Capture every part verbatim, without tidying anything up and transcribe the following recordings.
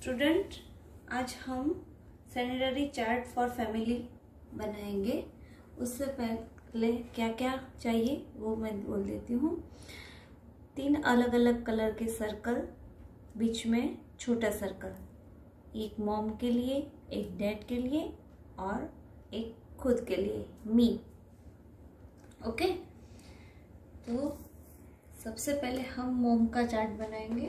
Student, आज हम sanitary chart for family बनाएंगे। उससे पहले क्या क्या चाहिए वो मैं बोल देती हूँ। तीन अलग अलग कलर के सर्कल, बीच में छोटा सर्कल, एक मॉम के लिए, एक डैड के लिए और एक खुद के लिए, मी। ओके, तो सबसे पहले हम मॉम का चार्ट बनाएंगे।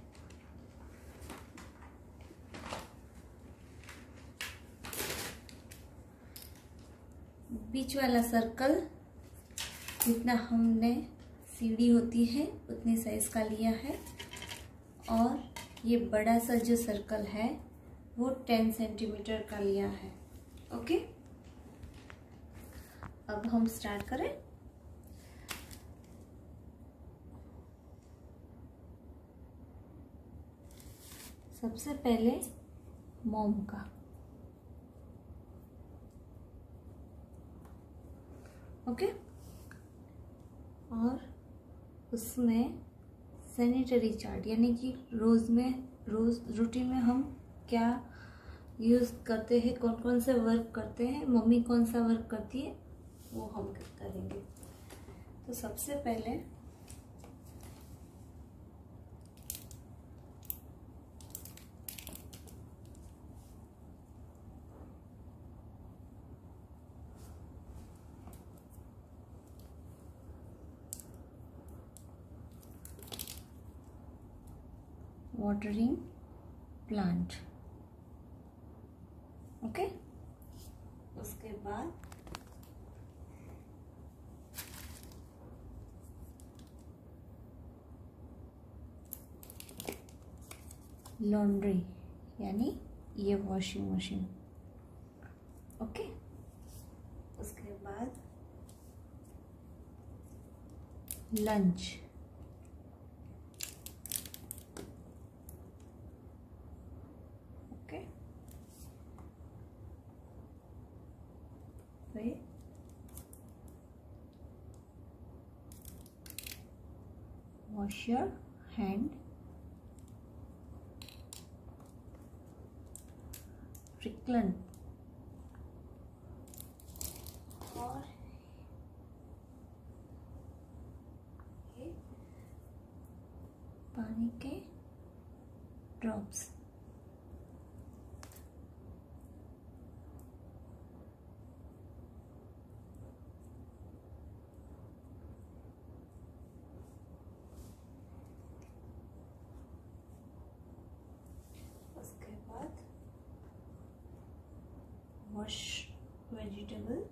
बीच वाला सर्कल जितना हमने सीढ़ी होती है उतनी साइज का लिया है, और ये बड़ा सा जो सर्कल है वो टेन सेंटीमीटर का लिया है। ओके, अब हम स्टार्ट करें। सबसे पहले मॉम का। ओके, और उसमें सैनिटरी चार्ट यानी कि रोज में रोज रूटीन में हम क्या यूज करते हैं, कौन कौन से वर्क करते हैं, मम्मी कौन सा वर्क करती है वो हम करेंगे। तो सबसे पहले वाटरिंग प्लांट। ओके, उसके बाद लॉन्ड्री यानी ये वॉशिंग मशीन। ओके, उसके बाद लंच। ओके, फिर वॉश योर हैंड, फ्रिक्लन, और ये पानी के ड्रॉप्स। उसके बाद वॉश वेजिटेबल,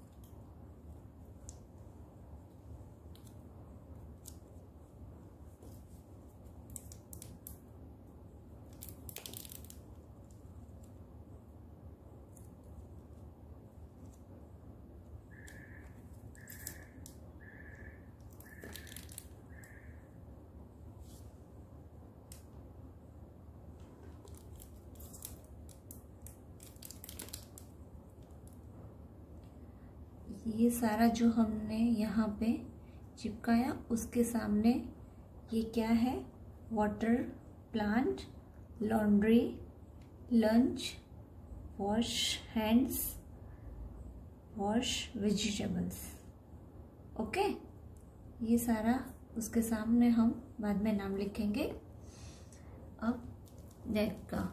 ये सारा जो हमने यहाँ पे चिपकाया उसके सामने ये क्या है, water plant, laundry, lunch, wash hands, wash vegetables. Okay, ये सारा उसके सामने हम बाद में नाम लिखेंगे। अब डैड का।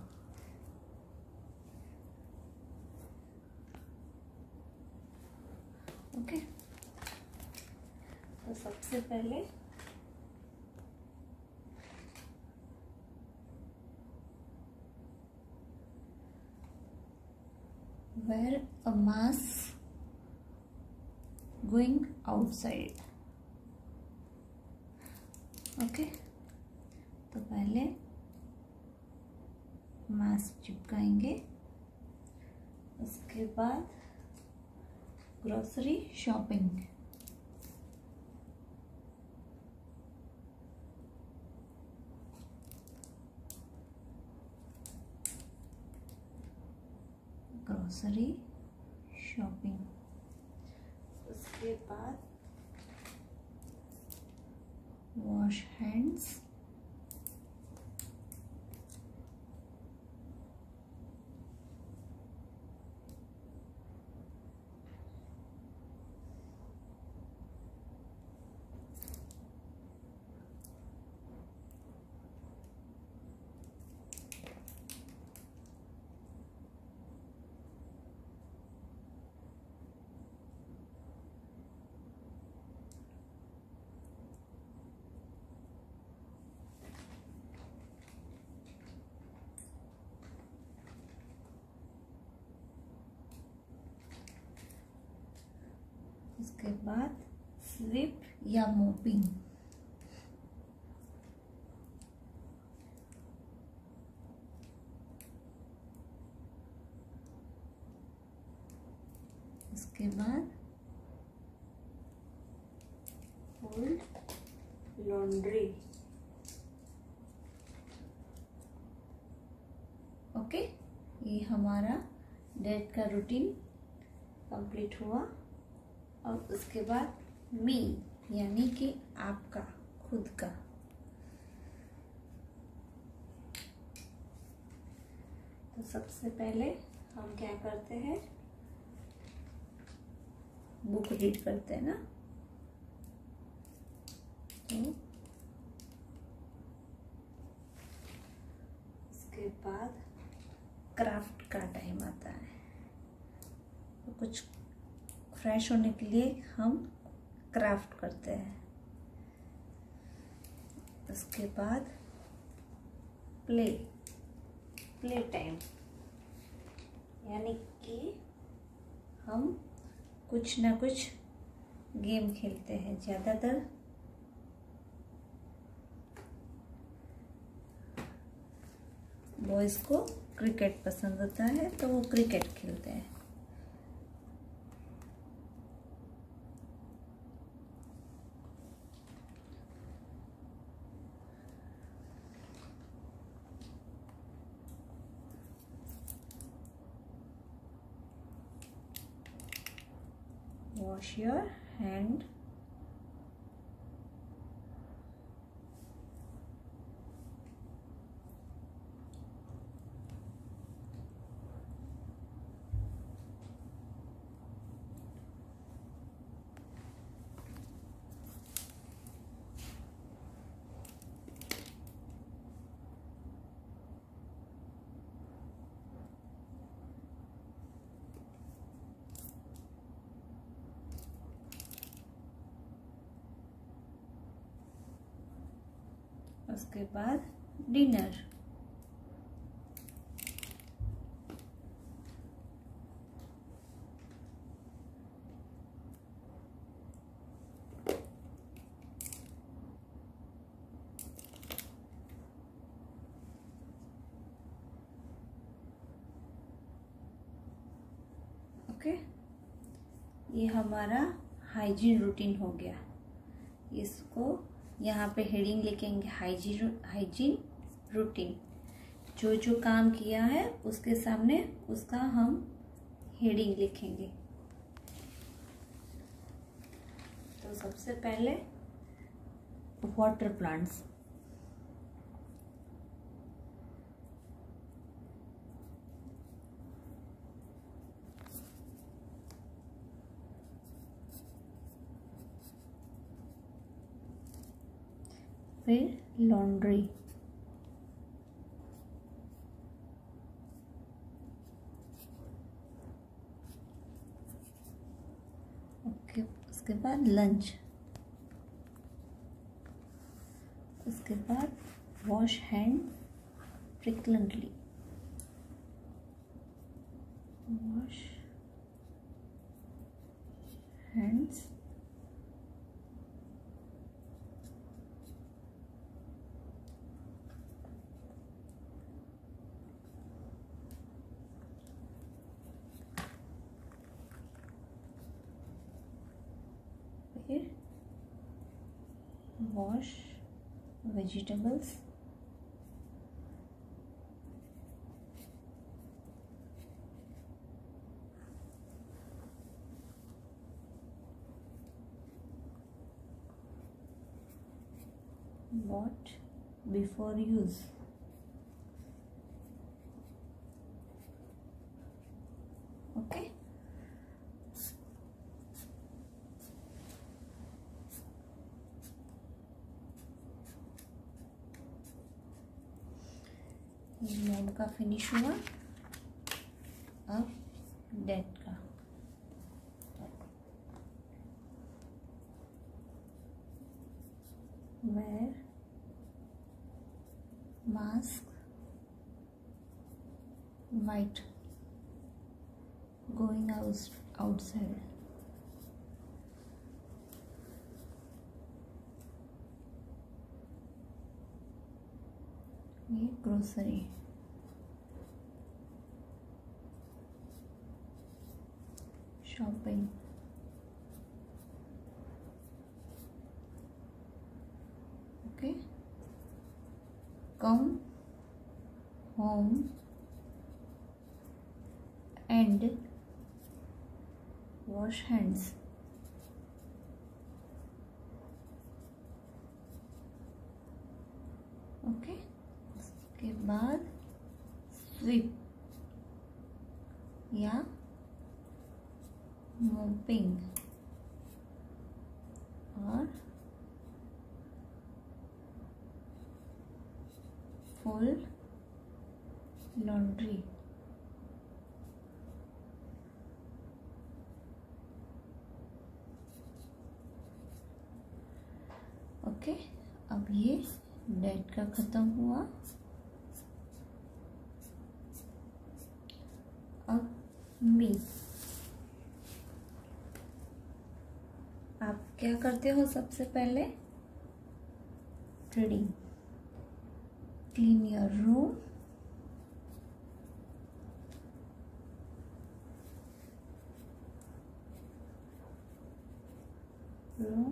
ओके, तो सबसे पहले wear a mask going outside। Okay, तो पहले मास्क चिपकाएंगे, उसके बाद ग्रोसरी शॉपिंग। ग्रोसरी शॉपिंग, उसके बाद वॉश हैंड्स, उसके बाद स्वीप या मोपिंग। उसके बाद फोल्ड लॉन्ड्री। ओके, ये हमारा डेट का रूटीन कंप्लीट हुआ। और उसके बाद मी यानी कि आपका खुद का। तो सबसे पहले हम क्या करते हैं, बुक रीड करते हैं ना। तो उसके बाद क्राफ्ट का टाइम आता है। तो कुछ फ्रेश होने के लिए हम क्राफ्ट करते हैं। उसके बाद प्ले प्ले टाइम यानी कि हम कुछ ना कुछ गेम खेलते हैं। ज़्यादातर बॉयज़ को क्रिकेट पसंद होता है तो वो क्रिकेट खेलते हैं। Wash your hand. उसके बाद डिनर। ओके, ये हमारा हाइजीन रूटीन हो गया। इसको यहाँ पे हेडिंग लिखेंगे हाइजीन हाइजीन रूटीन। जो जो काम किया है उसके सामने उसका हम हेडिंग लिखेंगे। तो सबसे पहले वाटर प्लांट्स। फिर लॉन्ड्री। ओके, उसके बाद लंच। उसके बाद wash hand frequently. Wash hands फिर wash vegetables. What before use। Okay, mode का फिनिश हुआ। अब डेट का। Wear mask white going out outside। ये grocery, shopping, okay, come home and wash hands, okay. उसके बाद स्वीप या मोपिंग और फुल लॉन्ड्री, ओके। अब ये डेट का खत्म हुआ। अब मी, आप क्या करते हो? सबसे पहले reading, clean your room, room,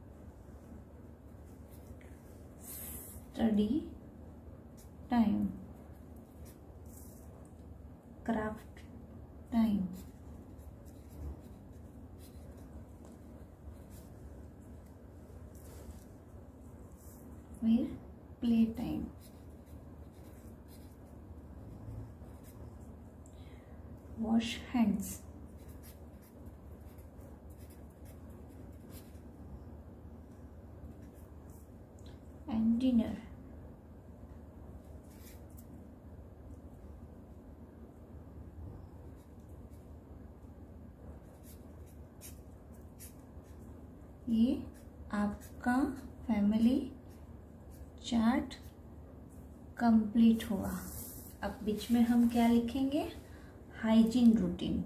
study time, craft time, फिर play time, wash hands, and dinner. ये आपका फैमिली चार्ट कंप्लीट हुआ। अब बीच में हम क्या लिखेंगे? Hygiene routine,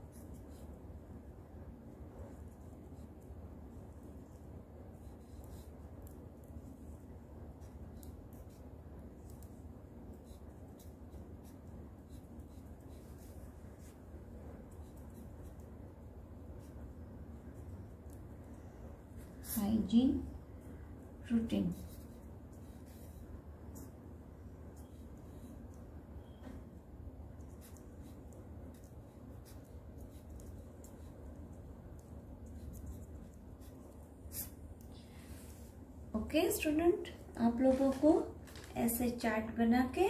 hygiene routine, okay student, आप लोगों को ऐसे चार्ट बना के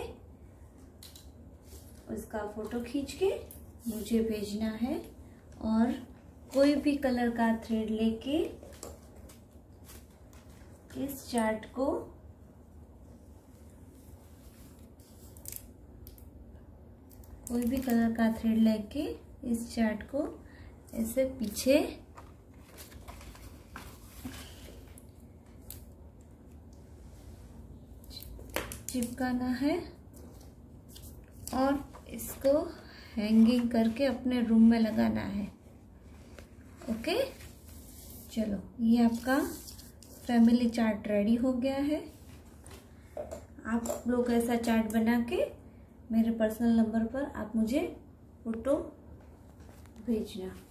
उसका फोटो खींच के मुझे भेजना है और कोई भी कलर का थ्रेड लेके इस चार्ट को कोई भी कलर का थ्रेड लेके इस चार्ट को ऐसे पीछे चिपकाना है और इसको हैंगिंग करके अपने रूम में लगाना है। ओके, चलो ये आपका फैमिली चार्ट रेडी हो गया है। आप लोग ऐसा चार्ट बना के मेरे पर्सनल नंबर पर आप मुझे फोटो भेजना।